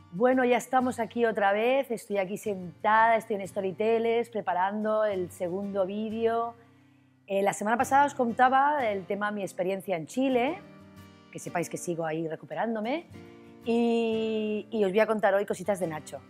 Bueno, ya estamos aquí otra vez, estoy aquí sentada, estoy en Storytellers preparando el segundo vídeo. La semana pasada os contaba el tema mi experiencia en Chile, que sepáis que sigo ahí recuperándome, y os voy a contar hoy cositas de Nacho.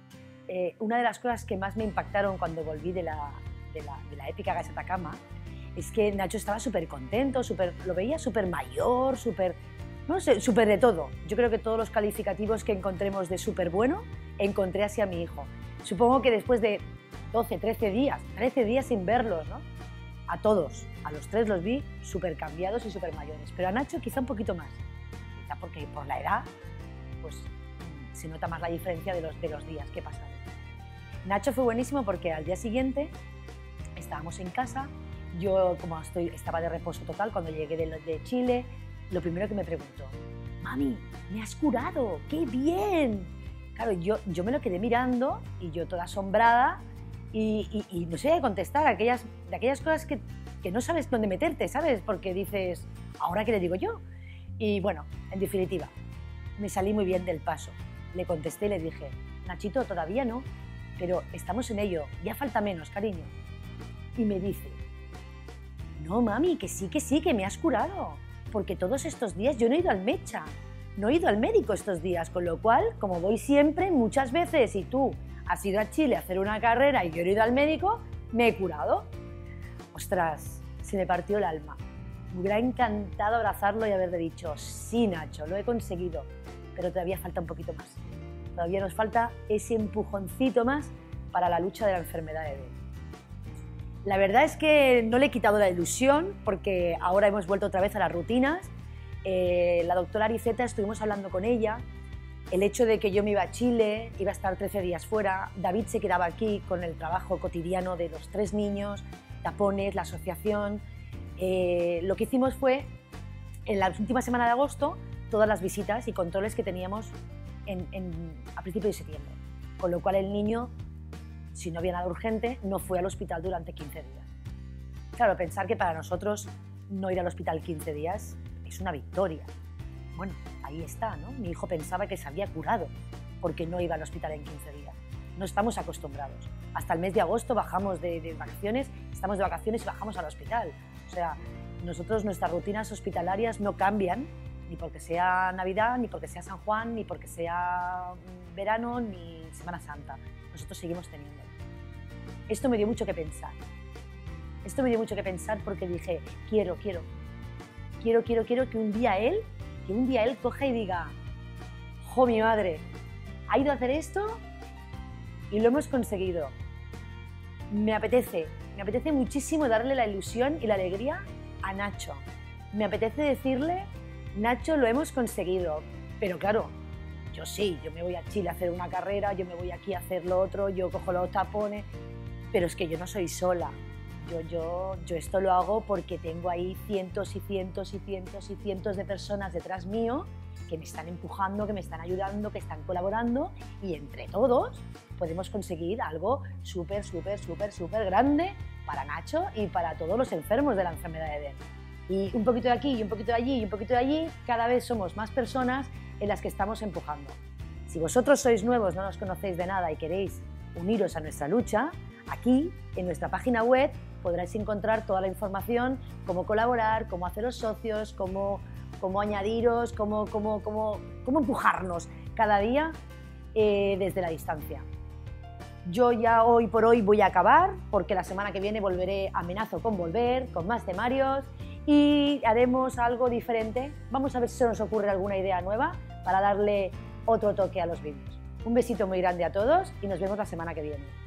Una de las cosas que más me impactaron cuando volví de la épica Gasa Atacama es que Nacho estaba súper contento, lo veía súper mayor, no sé, súper de todo. Yo creo que todos los calificativos que encontremos de súper bueno, encontré así a mi hijo. Supongo que después de 12, 13 días sin verlos, ¿no? A todos, a los tres los vi súper cambiados y súper mayores, pero a Nacho quizá un poquito más, quizá porque por la edad pues se nota más la diferencia de los días que he pasado. Nacho fue buenísimo porque al día siguiente estábamos en casa, yo como estaba de reposo total cuando llegué de Chile, lo primero que me preguntó: «Mami, me has curado, qué bien». Claro, yo me lo quedé mirando y yo toda asombrada y no sé qué contestar, de aquellas cosas que no sabes dónde meterte, ¿sabes? Porque dices, ¿ahora qué le digo yo? Y bueno, en definitiva, me salí muy bien del paso. Le contesté y le dije: «Nachito, todavía no, pero estamos en ello, ya falta menos, cariño». Y me dice: «No, mami, que sí, que me has curado, porque todos estos días yo no he ido al mecha, no he ido al médico estos días, con lo cual, como voy siempre, muchas veces, y tú has ido a Chile a hacer una carrera y yo no he ido al médico, me he curado». Ostras, se me partió el alma. Me hubiera encantado abrazarlo y haberle dicho: «Sí, Nacho, lo he conseguido, pero todavía falta un poquito más. Todavía nos falta ese empujoncito más para la lucha de la enfermedad de Eden». La verdad es que no le he quitado la ilusión porque ahora hemos vuelto otra vez a las rutinas. La doctora Ariceta, estuvimos hablando con ella, el hecho de que yo me iba a Chile, iba a estar 13 días fuera, David se quedaba aquí con el trabajo cotidiano de los 3 niños, tapones, la asociación. Lo que hicimos fue, en la última semana de agosto, todas las visitas y controles que teníamos a principios de septiembre, con lo cual el niño, si no había nada urgente, no fue al hospital durante 15 días. Claro, pensar que para nosotros no ir al hospital 15 días es una victoria. Bueno, ahí está, ¿no? Mi hijo pensaba que se había curado porque no iba al hospital en 15 días. No estamos acostumbrados. Hasta el mes de agosto bajamos de vacaciones, estamos de vacaciones y bajamos al hospital. O sea, nosotros, nuestras rutinas hospitalarias no cambian, ni porque sea Navidad, ni porque sea San Juan, ni porque sea verano, ni Semana Santa. Nosotros seguimos teniendo. Esto me dio mucho que pensar. Esto me dio mucho que pensar porque dije, quiero que un día él coja y diga: «Jo, mi madre, ha ido a hacer esto y lo hemos conseguido». Me apetece muchísimo darle la ilusión y la alegría a Nacho. Me apetece decirle: «Nacho, lo hemos conseguido». Pero claro, yo me voy a Chile a hacer una carrera, yo me voy aquí a hacer lo otro, yo cojo los tapones, pero es que yo no soy sola. Yo esto lo hago porque tengo ahí cientos y cientos de personas detrás mío que me están empujando, que me están ayudando, que están colaborando, y entre todos podemos conseguir algo súper grande para Nacho y para todos los enfermos de la enfermedad de Eden. Y un poquito de aquí, y un poquito de allí, y un poquito de allí, cada vez somos más personas en las que estamos empujando. Si vosotros sois nuevos, no nos conocéis de nada y queréis uniros a nuestra lucha, aquí, en nuestra página web, podréis encontrar toda la información, cómo colaborar, cómo haceros socios, cómo añadiros, cómo empujarnos cada día desde la distancia. Yo ya hoy por hoy voy a acabar, porque la semana que viene amenazo con volver, con más temarios, y haremos algo diferente. Vamos a ver si se nos ocurre alguna idea nueva para darle otro toque a los vídeos. Un besito muy grande a todos y nos vemos la semana que viene.